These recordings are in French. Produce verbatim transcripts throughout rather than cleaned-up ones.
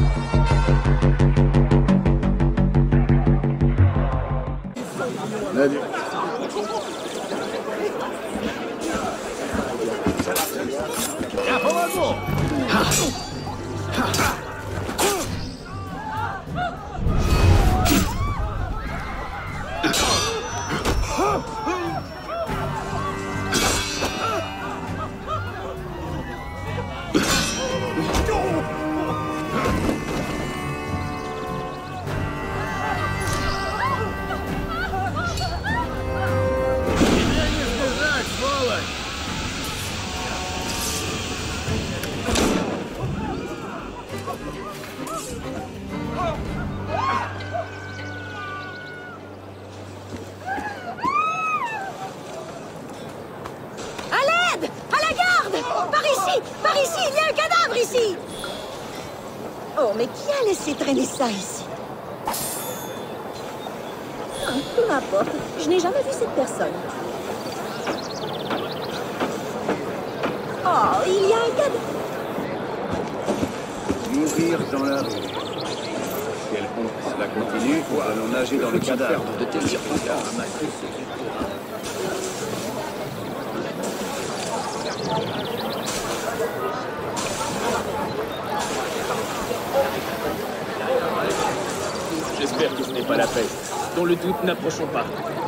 Salut. Oh, mais qui a laissé traîner ça ici? Ah, peu m'importe, je n'ai jamais vu cette personne. Oh, il y a un cadavre. Mourir dans la rue. Si elle compte, cela continue, nous allons nager dans le cadavre de tes circonstances. J'espère que ce n'est pas la peste. Dans le doute, n'approchons pas.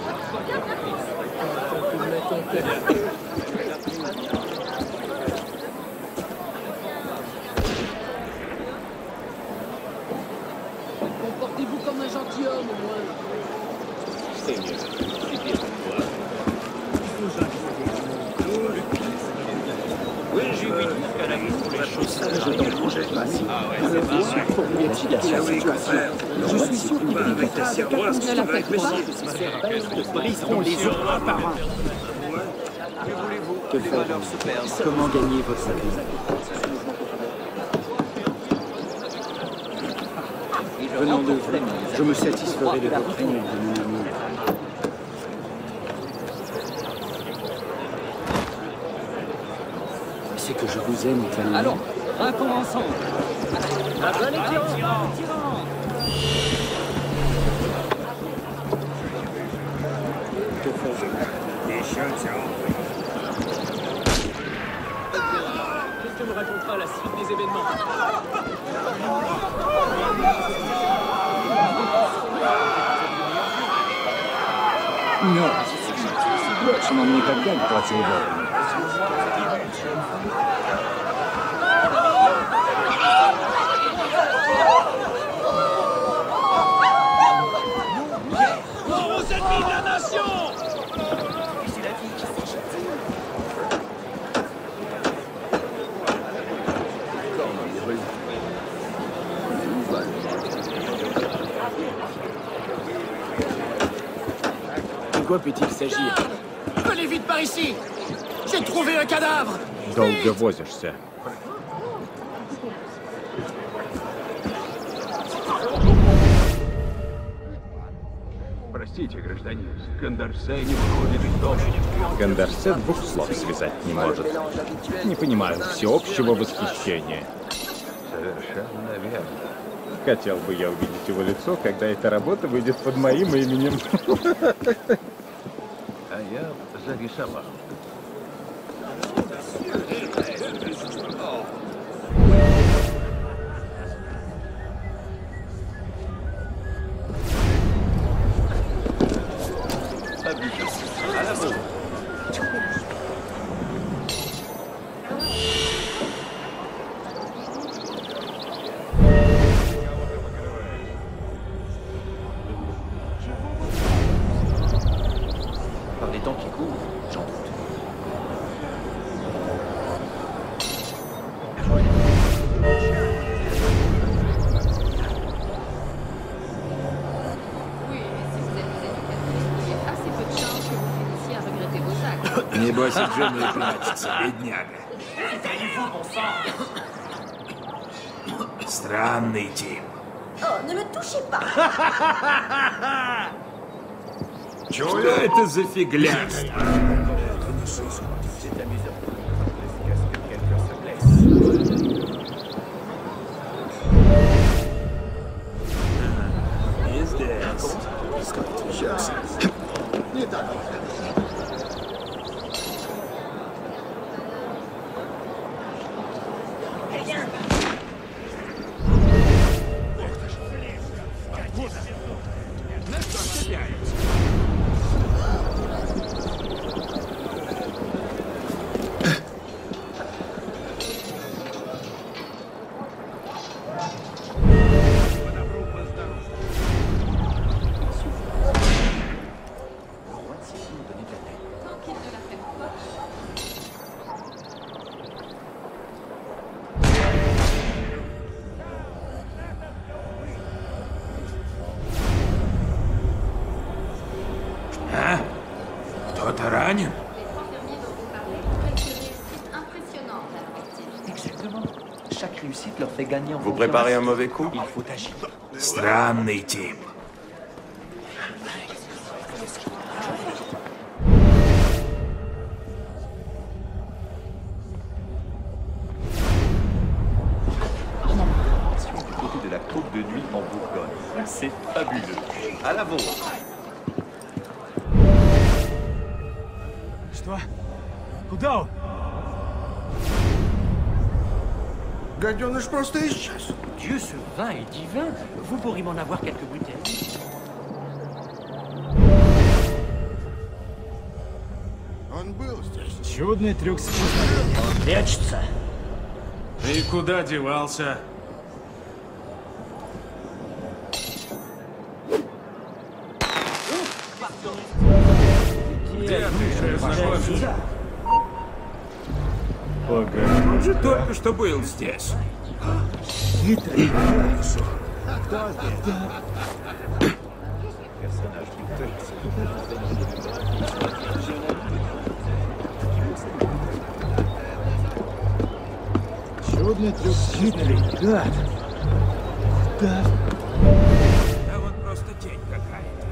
Comportez-vous comme un gentilhomme, au moins. Seigneur, c'est bien pour toi. Oui, j'ai vu qu'elle a mis pour les choses. Je t'en prie. Ah ouais, c'est pas vrai. Pour l'investigation. Je suis sûr qu'il va avec ta cervoise, Ne la faites pas. Briseront les autres un par un. Que voulez-vous? Que faire? Comment gagner votre vie? Venant de vous, je me satisferai de votre aide, mon ami. C'est que je vous aime tellement. Allons, recommençons. Un bon étirant. Que faire? Des chiens, Quelqu'un me racontera la suite des événements. Non. Je m'en ai pas bien de passer Aux ennemis de la nation! De quoi peut-il s'agir? Venez vite par ici. J'ai trouvé un cadavre. Долго возишься. Простите, гражданин, Кандарсе не выходит из дома. Кандарсе двух слов связать не может. Не понимаю всеобщего восхищения. Совершенно верно. Хотел бы я увидеть его лицо, когда эта работа выйдет под моим именем. А я зарисовал. Par les temps qui courent, j'en doute. Oui, mais si vous êtes des éducatrices, il y a assez peu de chances que vous finissiez à regretter vos actes. Небось, и Джимми плачется, бедняга. Странный тип. Oh, ne me touchez pas. Что это за фигляцтво? Ранен? Les trois fermiers dont vous parlez ont fait une réussite impressionnante à leur activité. Exactement. Chaque réussite leur fait gagner en Vous préparez un mauvais coup? Il faut agir. Странный тип. Du côté de la côte de nuit en Bourgogne. C'est fabuleux. À la vôtre. Что? Куда он? Гаденыш просто исчез. Dieu, ce vin est divin. Vous pourriez m'en avoir quelques bouteilles. Он был здесь. Чудный трюк с чувством. Прячется. И куда девался? Где ты, шеф, знакомился? Погоди. Он же только что был здесь. Хитрый. Чудный трюк. Хитрый гад. Да. Да вот просто тень какая-то.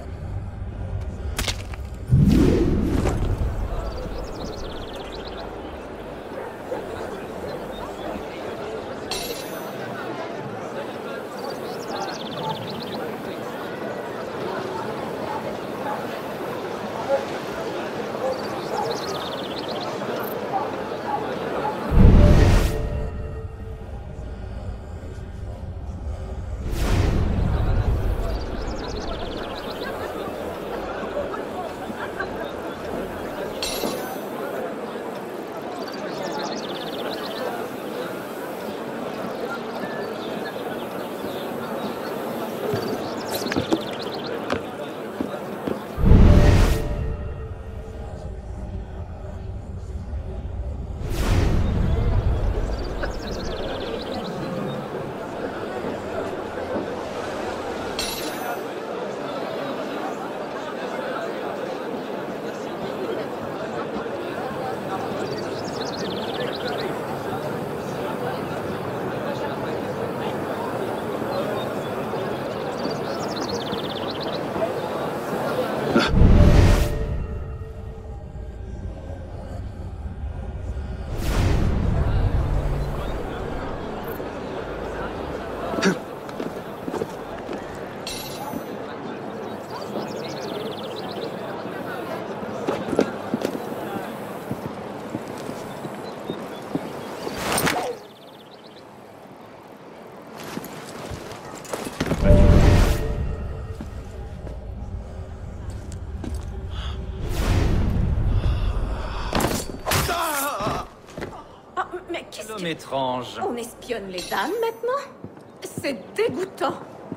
Qu'est-ce étrange. On espionne les dames maintenant? C'est dégoûtant.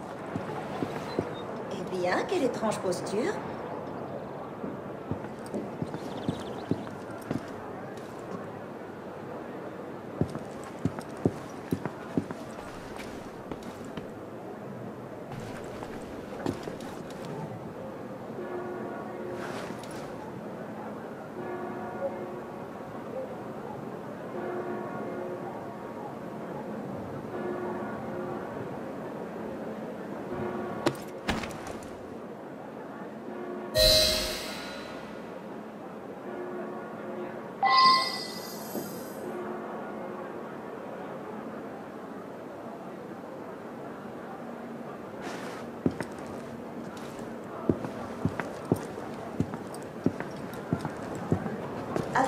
Eh bien, quelle étrange posture.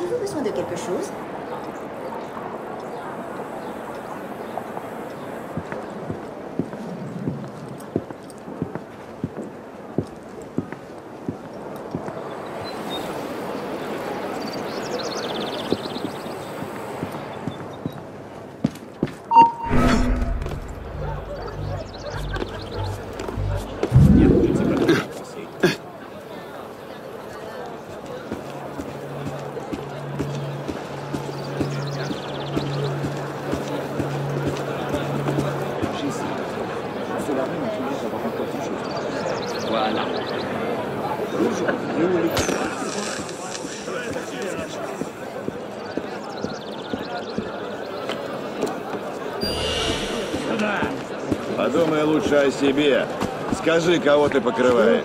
Avez-vous besoin de quelque chose? Voilà. Подумай лучше о себе. Скажи, кого ты покрываешь.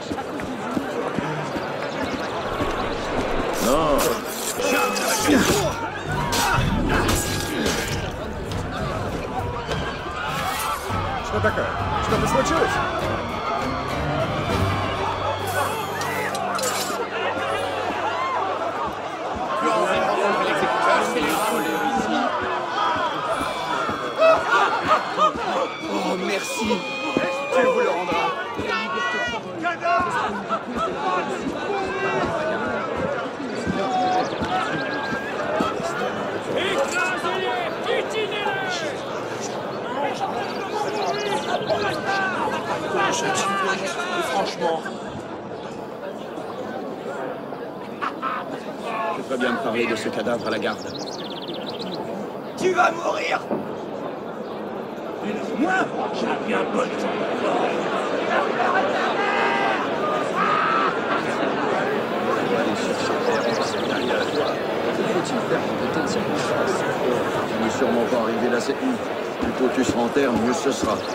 Ну. Что такое? Что-то случилось? Oh, merci. Dieu vous le rendra. Écrasez-les! Mutilez-les! Franchement. Je peux bien me parler de ce cadavre à la garde. Tu vas mourir! Moi? J'ai bien bon Que faut-il faire dans de telles circonstances? Tu n'es sûrement pas arrivé là cette nuit. Plus tôt tu seras en terre, mieux ce sera. Des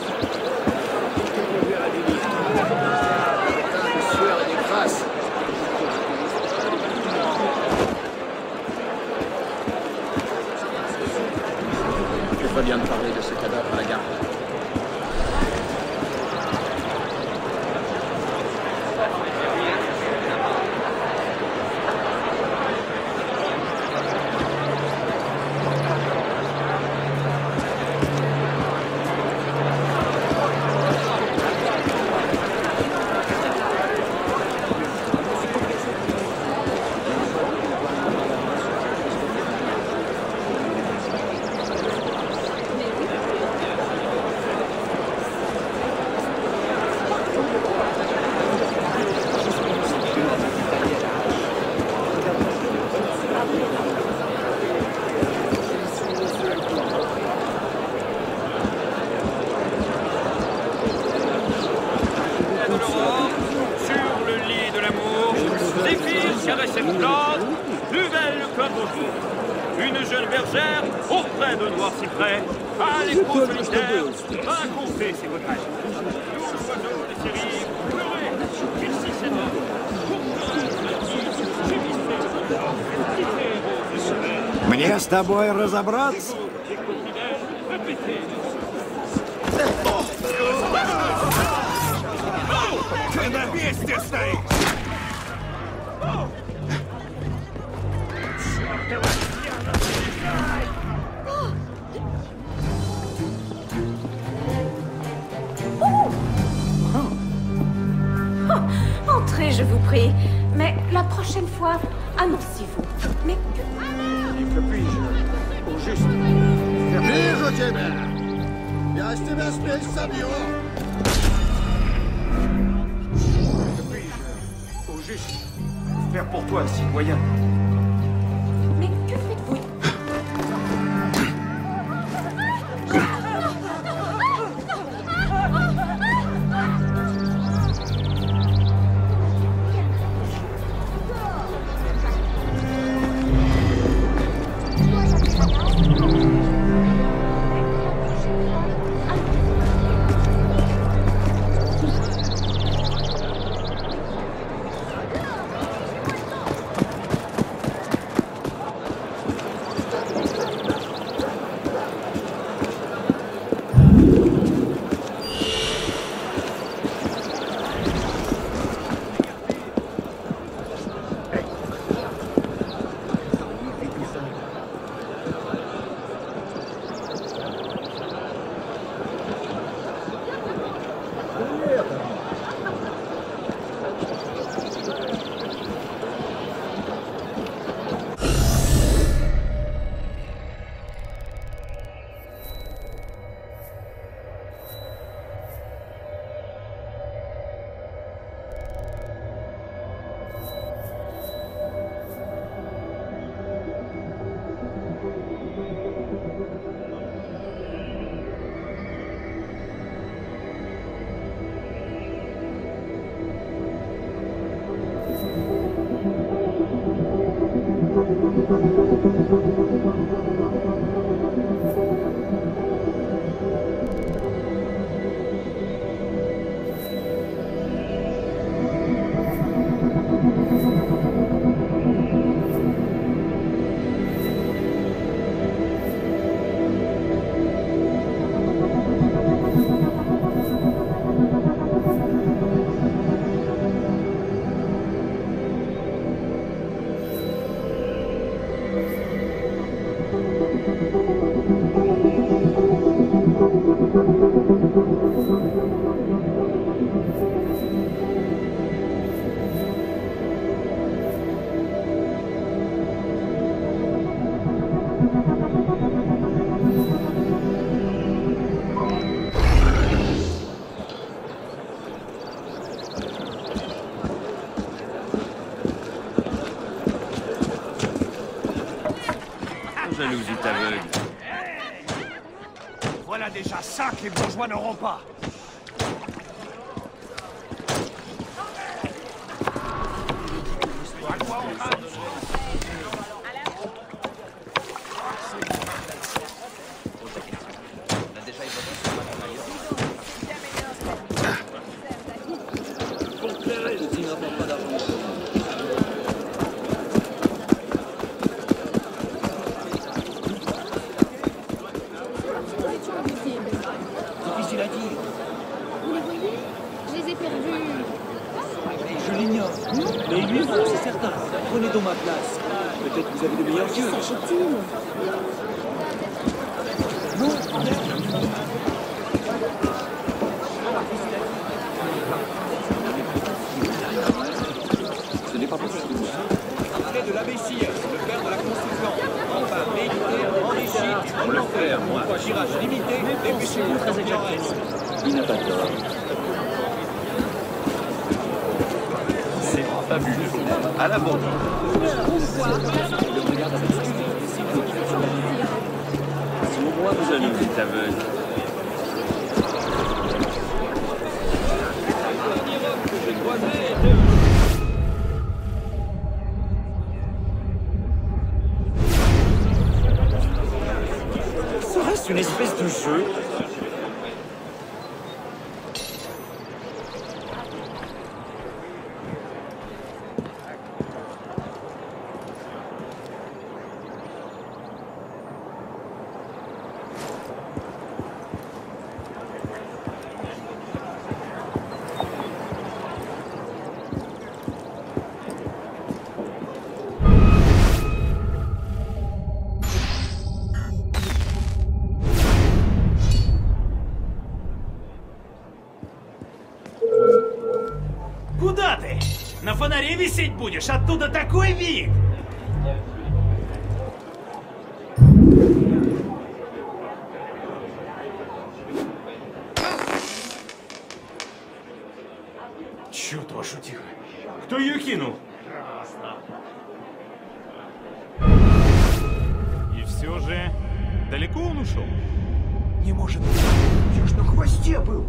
sueurs et des crasses. Je ferais bien de parler de ce cadavre à la garde. Мне с тобой разобраться? Ты на месте стоишь! Entrez, je vous prie. Mais la prochaine fois, annoncez-vous. Mais que... Que puis-je, au juste, faire... Вижу тебя! Я с тебя спесь собью! Que puis-je, au juste, faire pour toi, citoyen? Mais que faites-vous? Jalousie t'aveugle. Voilà déjà ça que les bourgeois n'auront pas. À quoi on va? Difficile à dire. Vous les voyez? Je les ai perdus. Je l'ignore. Mais lui, c'est certain. Prenez donc ma place. Peut-être que vous avez de meilleurs yeux. S'agit-il? Non, Ce n'est pas possible. Après de l'imbécile, le père de la Constitution. Enfin, militaire, enrichi, Pour le faire, moi. tirage limité, dépêchez-vous très exactement. Il n'a pas tort. C'est fabuleux. À la bonne. Jalousie t'aveugle. Serait-ce une espèce de jeu? Куда ты? На фонаре висеть будешь? Оттуда такой вид! Черт вашу тихо. Кто ее кинул? И все же, далеко он ушел? Не может быть. Я ж на хвосте был.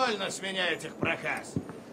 Довольно с меня этих проказ.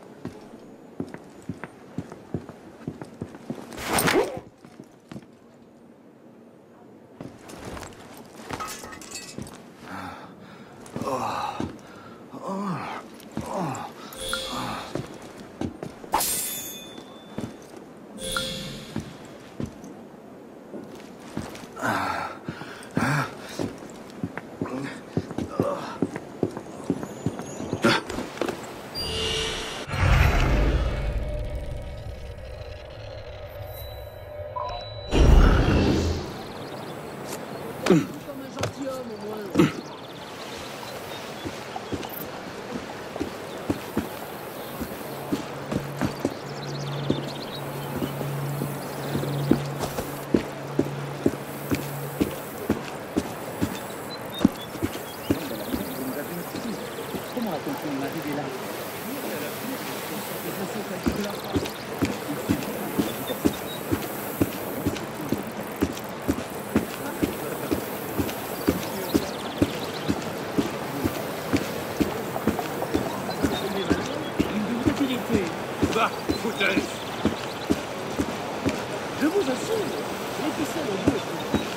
Va, foutaise! Je vous assure, l'épicelle au bout.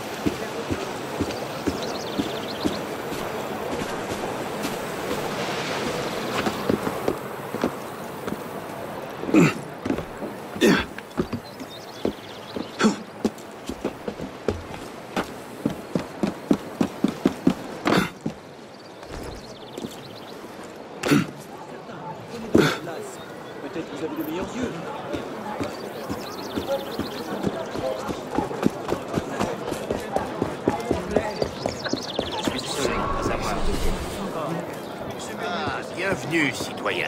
Peut-être que vous avez de meilleurs yeux. Je suis désolé de savoir. Ah, bienvenue, citoyen.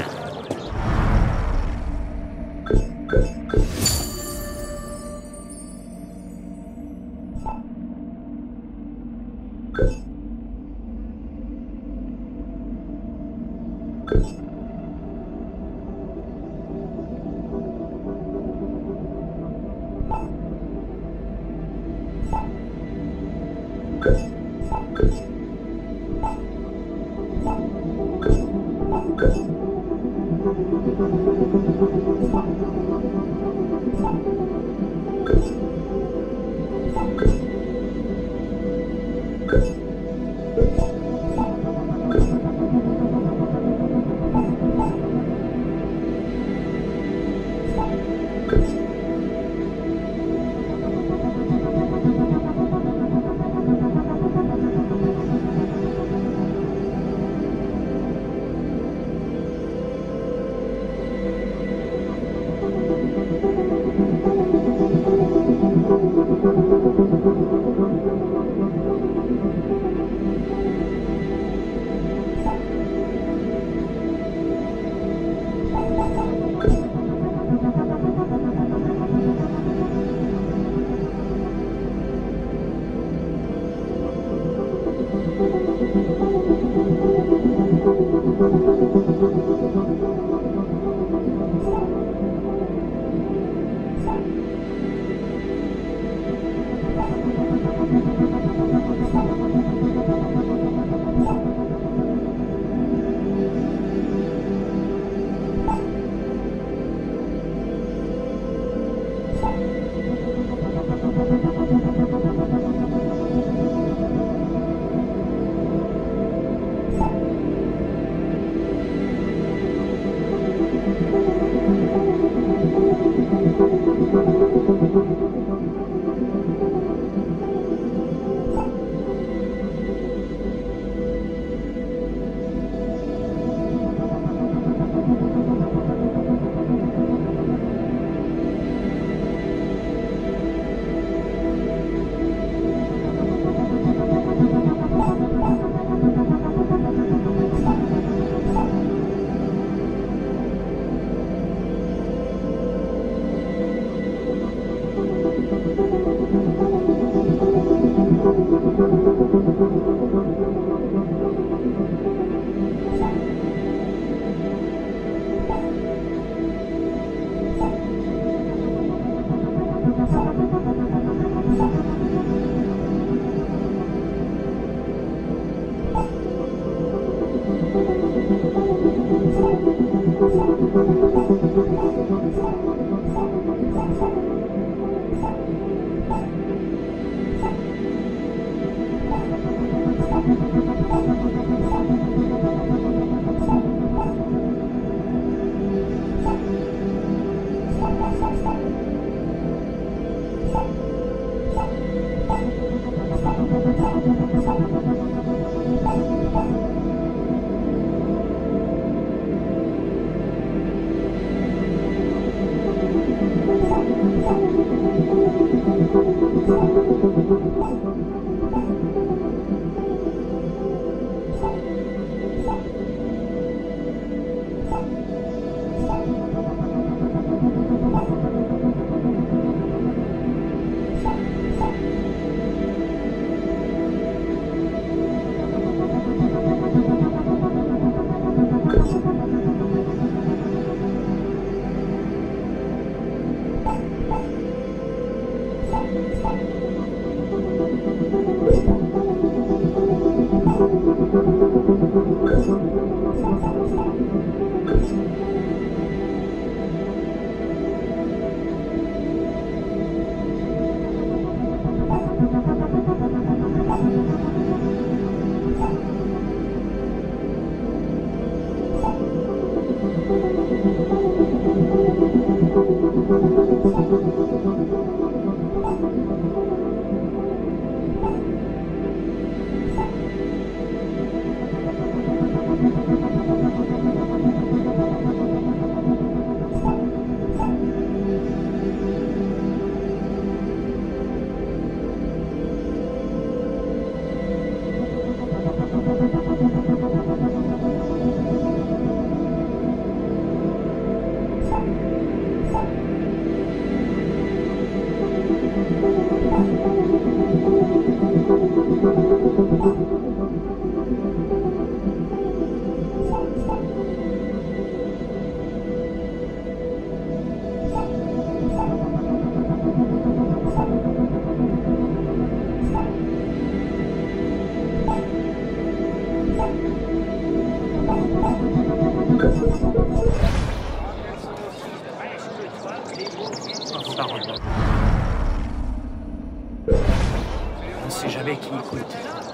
On ne sait jamais qui écoute.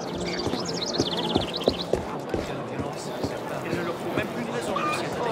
Il ne leur faut même plus de raison de s'y attendre.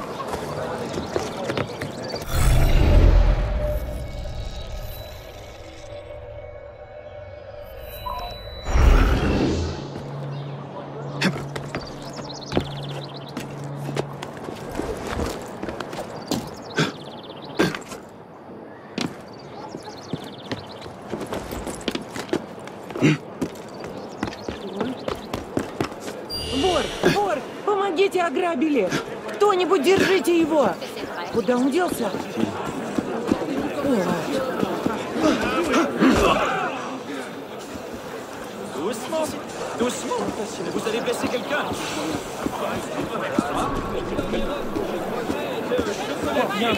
Вор! Вор! Помогите, ограбили! Кто-нибудь держите его! Куда он делся? Doucement, doucement. Vous allez blesser quelqu'un. Bien,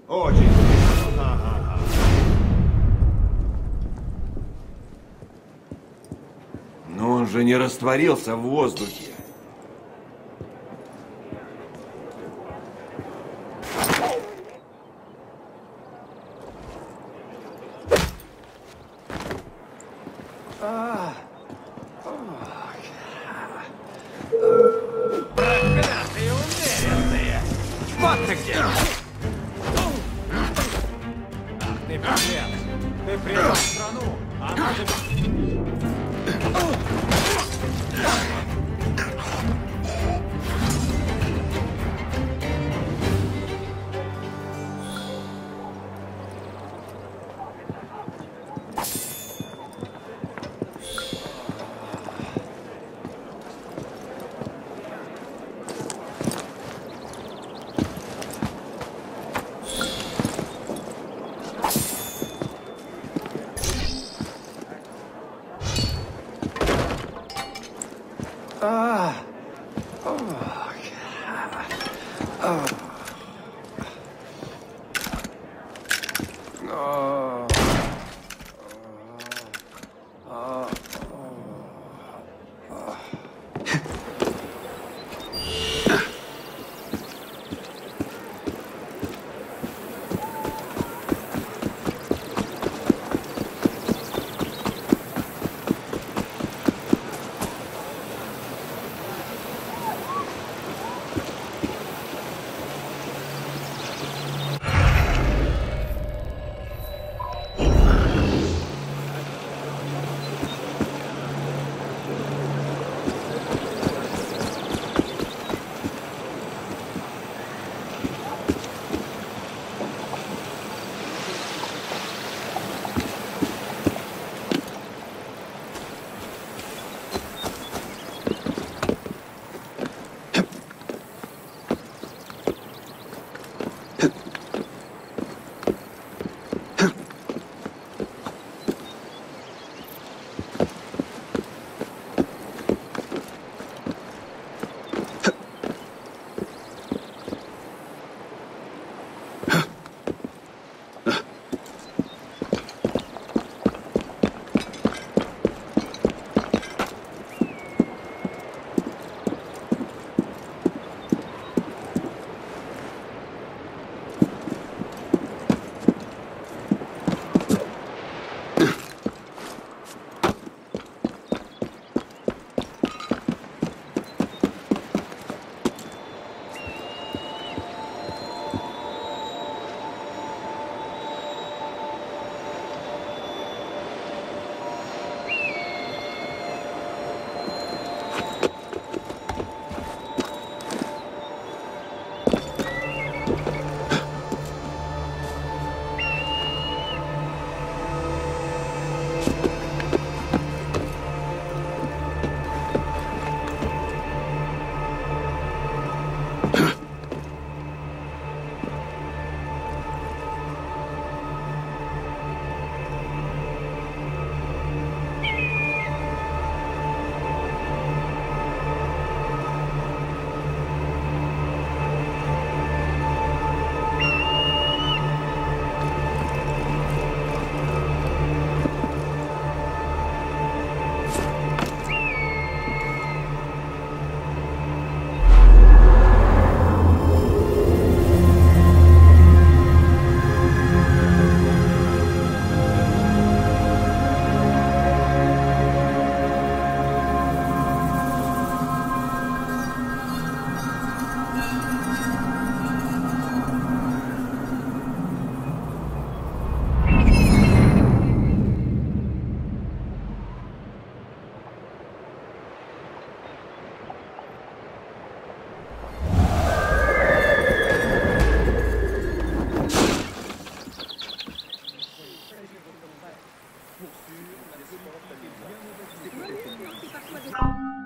Очень. Ага. Но он же не растворился в воздухе. Проклятые умеренные! Вот ты где! Ах ты, подлец! Ты предал страну! Она же... Oui, oui, non, c'est parfois des...